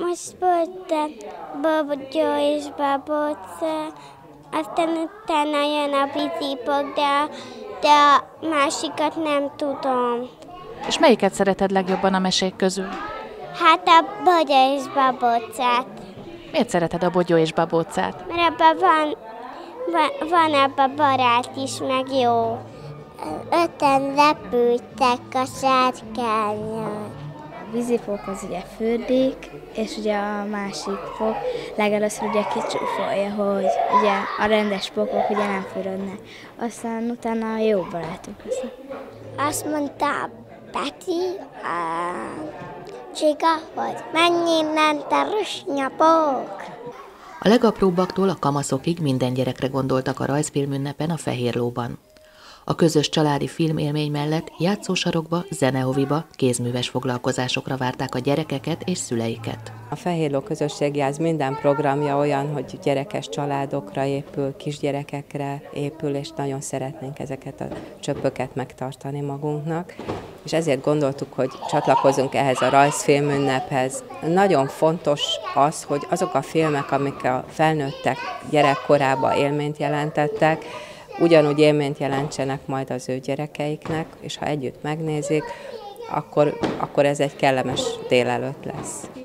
Most volt Bogyó és Babóca, aztán utána jön a vízipok, de a másikat nem tudom. És melyiket szereted legjobban a mesék közül? Hát a Bogyó és Babócát. Miért szereted a Bogyó és Babócát? Mert abban van abban barát is, meg jó. 5-en repültek a sárkányon. A vízifók az ugye fürdik, és ugye a másik fok legelőször ugye kicsúfolja, hogy ugye a rendes fokok ugye nem fürödnek. Aztán utána jó barátok lesznek. Azt mondta Peti, a csiga, hogy menj innen, te rusnyapok! A legapróbbaktól a kamaszokig minden gyerekre gondoltak a rajzfilmünnepen a Fehér Lóban. A közös családi filmélmény mellett játszósarokba, zeneoviba, kézműves foglalkozásokra várták a gyerekeket és szüleiket. A Fehér Ló közösségjáz minden programja olyan, hogy gyerekes családokra épül, kisgyerekekre épül, és nagyon szeretnénk ezeket a csöpöket megtartani magunknak. És ezért gondoltuk, hogy csatlakozunk ehhez a rajzfilmünnephez. Nagyon fontos az, hogy azok a filmek, amik a felnőttek gyerekkorában élményt jelentettek, ugyanúgy élményt jelentsenek majd az ő gyerekeiknek, és ha együtt megnézik, akkor ez egy kellemes délelőtt lesz.